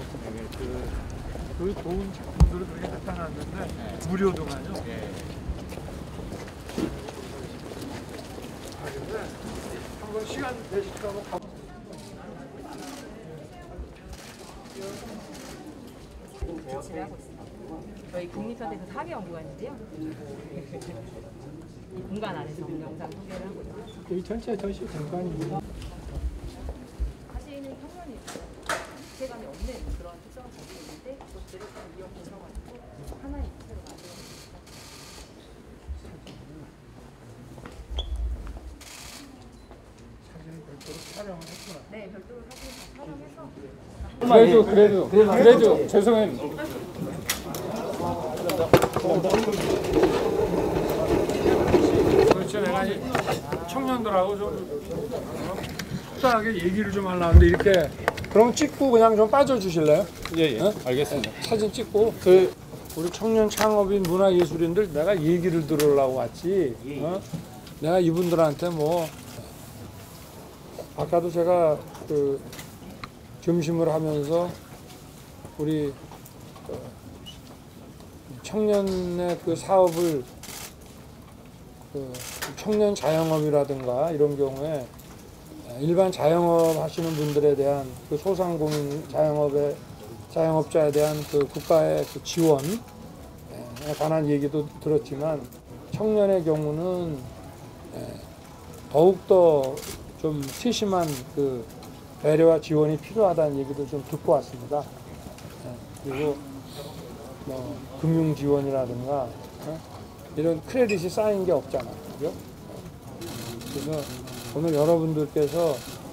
그 좋은 작품들을 그렇게 갖다 놨는데 무료도가요. 근데 한번 시간 되실까봐 진행하고 있습니다. 저희 국립사대에서 4개 연구가 있는데요. 이 공간 안에서 영상 소개를 하고 있습니다. 여기 전체 전시 공간입니다. 사실은 평면이 세간에 없는 그런 특성을 가지고 있는데 그것들을 이용해서가지고 하나의 입체로 만들어냈습니다. 사진을 별도로 촬영을 했구나. 네, 별도로 사진을 촬영해서 그래도 죄송해요. 그렇죠. 내가 이 청년들하고 좀 속닥하게 얘기를 좀 하려는데 이렇게 그럼 찍고 그냥 좀 빠져 주실래요? 예, 어? 알겠습니다. 사진 찍고 우리 청년 창업인 문화예술인들 내가 얘기를 들으려고 왔지. 어? 내가 이분들한테 뭐 아까도 제가 그 점심을 하면서 우리 청년의 그 사업을 그 청년 자영업이라든가 이런 경우에 일반 자영업 하시는 분들에 대한 그 소상공인 자영업자에 대한 그 국가의 그 지원에 관한 얘기도 들었지만 청년의 경우는 더욱더 좀 세심한 그 배려와 지원이 필요하다는 얘기도 좀 듣고 왔습니다. 그리고 뭐 금융 지원이라든가 이런 크레딧이 쌓인 게 없잖아, 그죠? 그래서 오늘 여러분들께서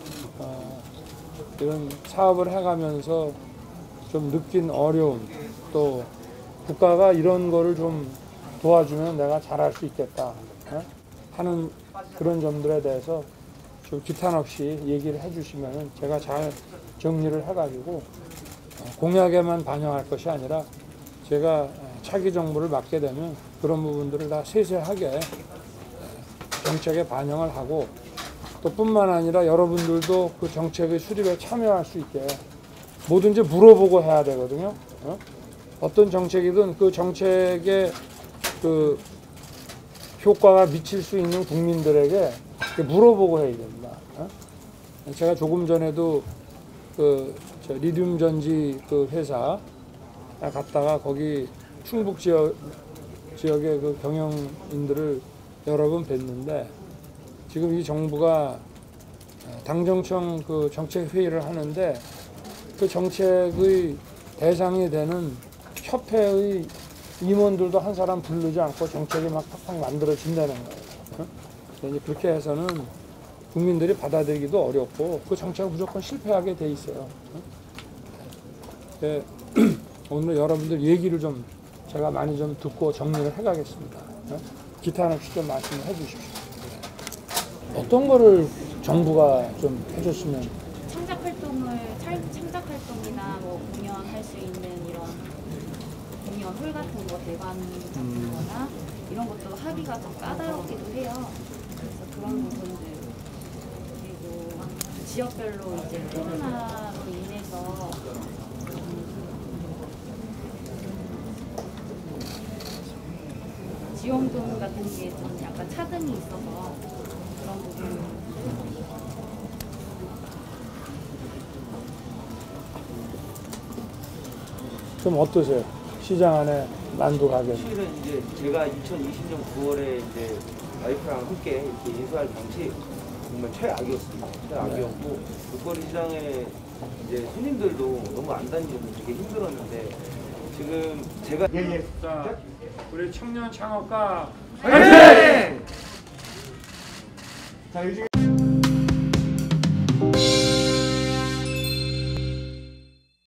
이런 사업을 해가면서 좀 느낀 어려움, 또 국가가 이런 거를 좀 도와주면 내가 잘할 수 있겠다 하는 그런 점들에 대해서 좀 기탄 없이 얘기를 해주시면 제가 잘 정리를 해가지고 공약에만 반영할 것이 아니라 제가 차기 정부를 맡게 되면 그런 부분들을 다 세세하게 정책에 반영을 하고 또 뿐만 아니라 여러분들도 그 정책의 수립에 참여할 수 있게 뭐든지 물어보고 해야 되거든요. 어떤 정책이든 그 정책에 그 효과가 미칠 수 있는 국민들에게 물어보고 해야 됩니다. 제가 조금 전에도 그 리튬 전지 그 회사 갔다가 거기 충북 지역의 그 경영인들을 여러 번 뵀는데 지금 이 정부가 당정청 그 정책 회의를 하는데 그 정책의 대상이 되는 협회의 임원들도 한 사람 부르지 않고 정책이 막 팍팍 만들어진다는 거예요. 이제 그렇게 해서는 국민들이 받아들이기도 어렵고 그 정책은 무조건 실패하게 돼 있어요. 오늘 여러분들 얘기를 좀 제가 많이 좀 듣고 정리를 해가겠습니다. 기타 없이 좀 말씀을 해주십시오. 어떤 거를 정부가 좀 해줬으면 창작 활동이나 뭐 공연할 수 있는 이런 공연 홀 같은 거 대관 같은 거나 이런 것도 하기가 좀 까다롭기도 해요. 그래서 그런 부분들 그리고 지역별로 이제 코로나로 인해서 지원금 같은 게 좀 약간 차등이 있어서 그런 부분. 좀 어떠세요? 시장 안에 만두 가게. 실은 이제 제가 2020년 9월에 이제 와이프랑 함께 이렇게 인수할 당시 정말 최악이었습니다. 최악이었고 목걸이 시장에 이제 손님들도 너무 안 다니셔서 되게 힘들었는데 지금 제가 자, 우리 청년 창업가 화이팅! 자, 요즘